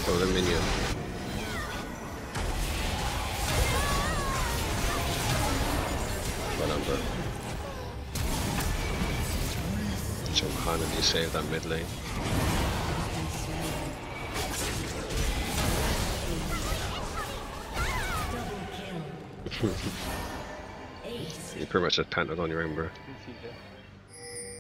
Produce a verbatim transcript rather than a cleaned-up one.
Oh, the minion. Well, I'm bro. Jump handily save that mid lane. You pretty much just panted on your own, bro.